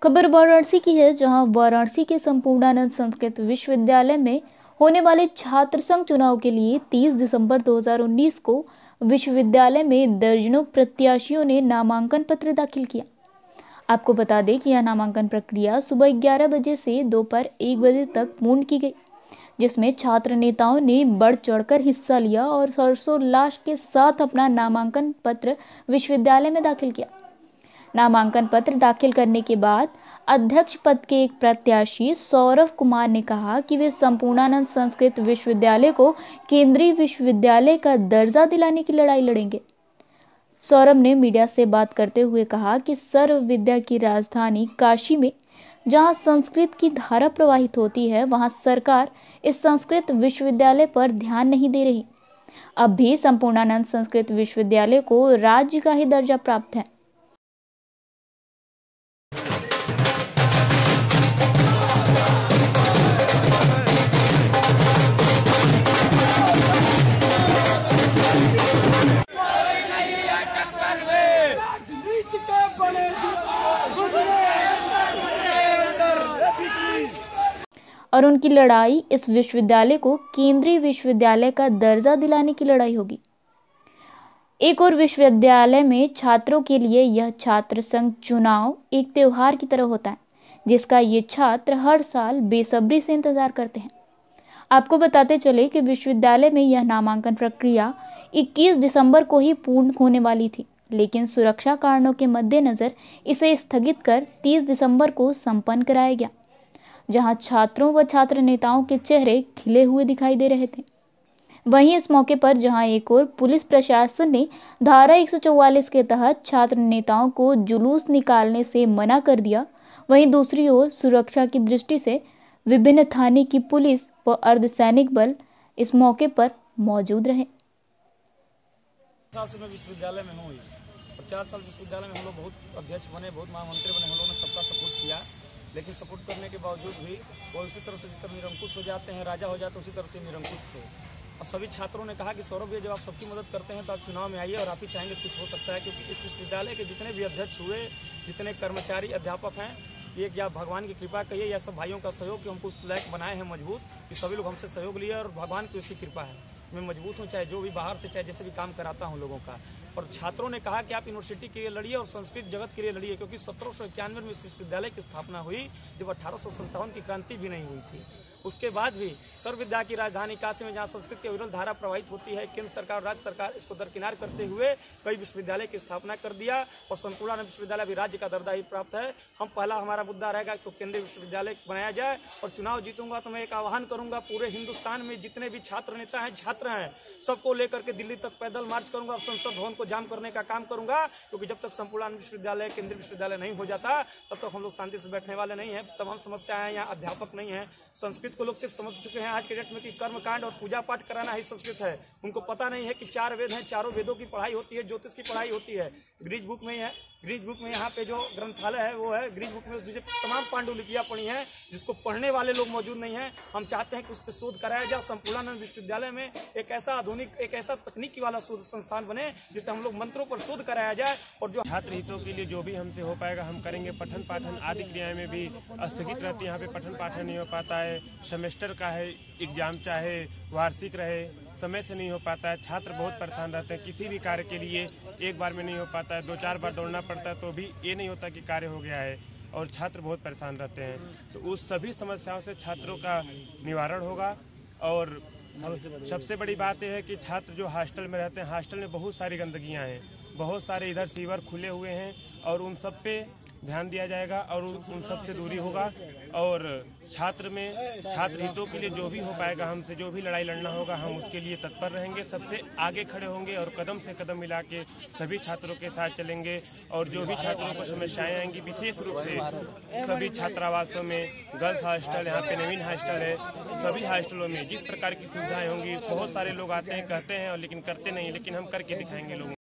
खबर वाराणसी की है, जहां वाराणसी के संपूर्णानंद संस्कृत विश्वविद्यालय में होने वाले छात्र संघ चुनाव के लिए 30 दिसंबर 2019 को विश्वविद्यालय में दर्जनों प्रत्याशियों ने नामांकन पत्र दाखिल किया। आपको बता दें कि यह नामांकन प्रक्रिया सुबह 11 बजे से दोपहर 1 बजे तक पूर्ण की गई, जिसमें छात्र नेताओं ने बढ़ चढ़कर हिस्सा लिया और हर्षोल्लास के साथ अपना नामांकन पत्र विश्वविद्यालय में दाखिल किया। नामांकन पत्र दाखिल करने के बाद अध्यक्ष पद के एक प्रत्याशी सौरभ कुमार ने कहा कि वे संपूर्णानंद संस्कृत विश्वविद्यालय को केंद्रीय विश्वविद्यालय का दर्जा दिलाने की लड़ाई लड़ेंगे। सौरभ ने मीडिया से बात करते हुए कहा कि सर्व विद्या की राजधानी काशी में जहां संस्कृत की धारा प्रवाहित होती है, वहां सरकार इस संस्कृत विश्वविद्यालय पर ध्यान नहीं दे रही। अब भी संपूर्णानंद संस्कृत विश्वविद्यालय को राज्य का ही दर्जा प्राप्त है। और उनकी लड़ाई इस विश्वविद्यालय को केंद्रीय विश्वविद्यालय का दर्जा दिलाने की लड़ाई होगी। एक और विश्वविद्यालय में छात्रों के लिए यह छात्र संघ चुनाव एक त्योहार की तरह होता है, जिसका ये छात्र हर साल बेसब्री से इंतजार करते हैं। आपको बताते चले कि विश्वविद्यालय में यह नामांकन प्रक्रिया 21 दिसंबर को ही पूर्ण होने वाली थी, लेकिन सुरक्षा कारणों के मद्देनजर इसे स्थगित कर 30 दिसंबर को संपन्न कराया गया, जहां छात्रों व छात्र नेताओं के चेहरे खिले हुए दिखाई दे रहे थे। वहीं इस मौके पर जहां एक ओर पुलिस प्रशासन ने धारा 144 के तहत छात्र नेताओं को जुलूस निकालने से मना कर दिया, वहीं दूसरी ओर सुरक्षा की दृष्टि से विभिन्न थाने की पुलिस व अर्धसैनिक बल इस मौके पर मौजूद रहे। साल से मैं विश्वविद्यालय में हूँ और 4 साल विश्वविद्यालय में हम लोग बहुत अध्यक्ष बने, बहुत महामंत्री बने, हम लोगों ने सबका सपोर्ट किया। लेकिन सपोर्ट करने के बावजूद भी वो उसी तरह से जिस तरह निरंकुश हो जाते हैं, राजा हो जाते हैं, उसी तरह से निरंकुश थे। और सभी छात्रों ने कहा कि सौरभ भैया, जब आप सबकी मदद करते हैं तो आप चुनाव में आइए और आप ही चाहेंगे कुछ हो सकता है, क्योंकि इस विश्वविद्यालय के जितने भी अध्यक्ष हुए, जितने कर्मचारी अध्यापक हैं, ये या भगवान की कृपा कहिए या सब भाइयों का सहयोग कि हमको उस लायक बनाए हैं मजबूत, कि सभी लोग हमसे सहयोग लिए और भगवान की उसी कृपा है मैं मजबूत हूँ, चाहे जो भी बाहर से, चाहे जैसे भी काम कराता हूँ लोगों का। और छात्रों ने कहा कि आप यूनिवर्सिटी के लिए लड़िए और संस्कृत जगत के लिए लड़िए, क्योंकि 1791 में इस विश्वविद्यालय की स्थापना हुई, जब 1857 की क्रांति भी नहीं हुई थी। उसके बाद भी सर्व विद्या की राजधानी काशी में जहाँ संस्कृत की विरल धारा प्रवाहित होती है, केंद्र सरकार और राज्य सरकार इसको दरकिनार करते हुए कई विश्वविद्यालय की स्थापना कर दिया और संपूर्णानंद विश्वविद्यालय भी राज्य का दर्जा ही प्राप्त है। हम पहला हमारा मुद्दा रहेगा तो केंद्रीय विश्वविद्यालय बनाया जाए, और चुनाव जीतूंगा तो मैं एक आह्वान करूंगा, पूरे हिंदुस्तान में जितने भी छात्र नेता हैं, छात्र हैं, सबको लेकर के दिल्ली तक पैदल मार्च करूंगा और संसद भवन को जाम करने का काम करूंगा, क्योंकि जब तक संपूर्णानंद विश्वविद्यालय केंद्रीय विश्वविद्यालय नहीं हो जाता तब तक हम लोग शांति से बैठने वाले नहीं हैं। तमाम समस्याएं यहाँ अध्यापक नहीं है। संस्कृत को लोग सिर्फ समझ चुके हैं आज के डेट में कि कर्मकांड और पूजा पाठ कराना ही संस्कृत है। उनको पता नहीं है कि 4 वेद हैं, चारों वेदों की पढ़ाई होती है, ज्योतिष की पढ़ाई होती है। ग्रीज बुक में है, ग्रीज बुक में यहाँ पे जो ग्रंथालय है वो है, ग्रीज बुक में तमाम पांडुलिपियाँ पढ़ी हैं, जिसको पढ़ने वाले लोग मौजूद नहीं हैं। हम चाहते हैं कि उस पर शोध कराया जाए। संपूर्णानंद विश्वविद्यालय में एक ऐसा आधुनिक, एक ऐसा तकनीकी वाला शोध संस्थान बने जिससे हम लोग मंत्रों पर शोध कराया जाए, और जो छात्र हितों के लिए जो भी हमसे हो पाएगा हम करेंगे। पठन पाठन आदि क्रियाएं में भी स्थगित रहती है, यहाँ पे पठन पाठन नहीं हो पाता है। सेमेस्टर का है एग्जाम, चाहे वार्षिक रहे, समय से नहीं हो पाता है। छात्र बहुत परेशान रहते हैं, किसी भी कार्य के लिए एक बार में नहीं हो पाता है, 2-4 बार दौड़ना पड़ता है तो भी ये नहीं होता कि कार्य हो गया है, और छात्र बहुत परेशान रहते हैं। तो उस सभी समस्याओं से छात्रों का निवारण होगा। और सबसे बड़ी बात यह है कि छात्र जो हॉस्टल में रहते हैं, हॉस्टल में बहुत सारी गंदगियाँ हैं, बहुत सारे इधर सीवर खुले हुए हैं, और उन सब पे ध्यान दिया जाएगा और उन सब से दूरी होगा। और छात्र हितों के लिए जो भी हो पाएगा, हमसे जो भी लड़ाई लड़ना होगा, हम उसके लिए तत्पर रहेंगे, सबसे आगे खड़े होंगे और कदम से कदम मिला के सभी छात्रों के साथ चलेंगे। और जो भी छात्रों को समस्याएं आएंगी, विशेष रूप से सभी छात्रावासों में, गर्ल्स हॉस्टल, यहाँ पे नवीन हॉस्टल है, सभी हॉस्टलों में जिस प्रकार की सुविधाएं होंगी, बहुत सारे लोग आते हैं, कहते हैं और लेकिन करते नहीं, लेकिन हम करके दिखाएंगे लोगों